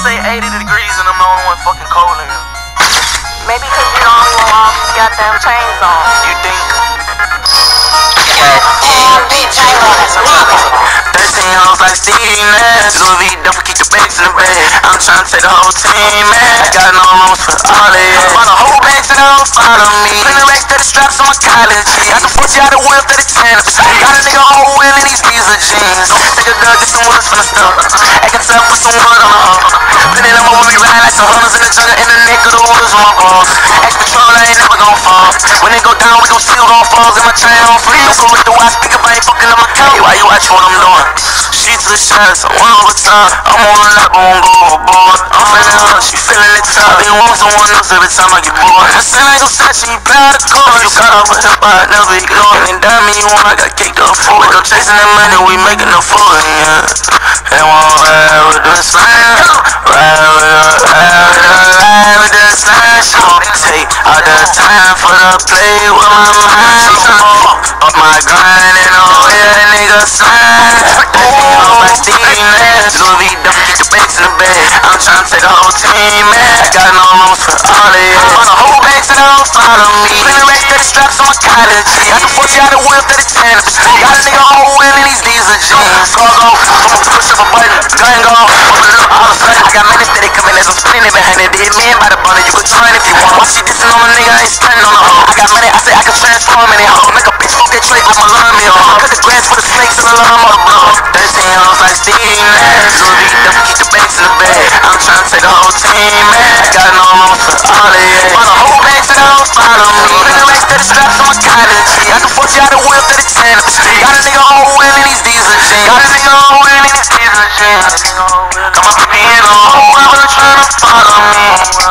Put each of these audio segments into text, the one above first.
say 80 degrees and I'm the only one fucking cold in here. Maybe cause you the only one with all these goddamn chains on. You think? Goddamn bitch, I know that's nothing. 13 hoes like Steve Nash. Louis V, don't keep the bags in the bag. I'm tryna take the whole team, man. I got no rooms for all of it. Run the whole bank to don't follow me. Bring the racks to the straps on my college. I can put you out the whip to the 10. Got a nigga whole wheel in these Visa jeans. Take a girl, get some woods from the stuff. Acting tough, put some wood on the hoe. Plenty of them when we ride like some hunters in the jungle. In the neck of the woods on my balls. X Patrol, I ain't never gon' fall. When it go down, we gon' see who gon' fall. In my chain on free. Don't go with the watch, pick up, I ain't fucking up my couch. Why you watch what I'm doing? She took shots, I'm one over time. I'm on a lap, I won't go overboard. I'm feeling her, she feeling it tough. Been want someone else every time I get bored. I said I ain't gon' set you, you proud of course. You got off with hip, I never ignore. And damn me, you want, I got kicked up for it. I'm chasing that money, we making a fool, yeah. They won't ride with the slime. Ride with the slime. She gon' take all the time for the play with my mind. She tryna fuck up my grind and all, yeah, nigga slime. Like Steve Nash, Louis V, don't keep the bags in the bag. I'm tryna take the whole team, man. I got no rooms for all of it. Run the whole bank to don't follow me. Bring the racks to the straps on my college. I can put you out the whip to the 10. Got a nigga whole wheel in these Visa jeans. Go, I'ma push up a button, gun go. Open it up all of a sudden. I got money steady coming as I'm spinning it behind it. Hit me in by the bundle, you can join if you want. Why she dissing on a nigga, I ain't spending on a hoe. I got money, I say I can transform in it hoe. Make a bitch fuck that trait, I'ma learn me hoe. Cut the grass for the snakes and the love on the blow. 13 hoes like Steve Nash. Louis V, don't keep the bags in the bag. I'm tryna take the whole team, man. I got no rooms for all of it. Run the whole bank to don't follow me. Bring the racks to the straps on my college. I can put you out the whip to the 10. Got a nigga whole wheel in these Visa jeans. Got a nigga whole wheel in these Visa jeans. Come up to me in the whole world tryna follow me.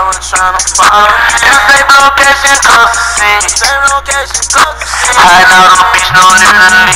If they blow cash and close to see. Hiding out on the beach, no literally.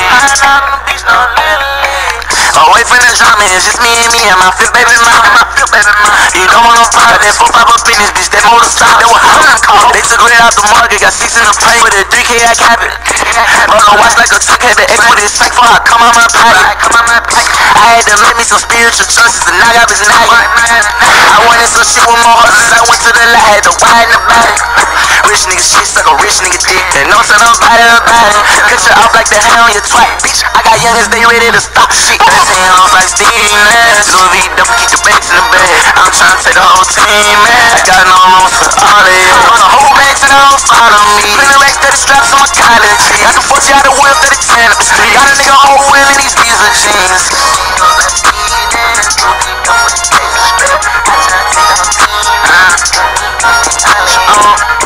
Away from the drama, it's just me and my fifth baby mama. You don't want no part, that 4-5 up in this bitch, that motor stop, that was $100 call. They took it out the market, got 6 in the plate with a 3K, I cap it. Run a watch like a 2K, the X with his tank for I come out my pocket. I had to make me some spiritual choices, and I got this night. I wanted some shit with more horses, I went to the lot, had to widen the body. Rich nigga shit, suck a rich nigga dick, and no son of body. Cut you off like the hair on your twat, bitch. I got youngins, they ready to stop shit. 13 hoes like Steve Nash. Louis V, don't keep the bags in the bag. I'm tryna take the whole team, man. I got no rooms for all of it. Run the whole bank to don't follow me. Bring the racks to the straps on my college. I can put you out the whip to the 10. Got a nigga whole wheel in these Visa jeans. I tryna take the whole team.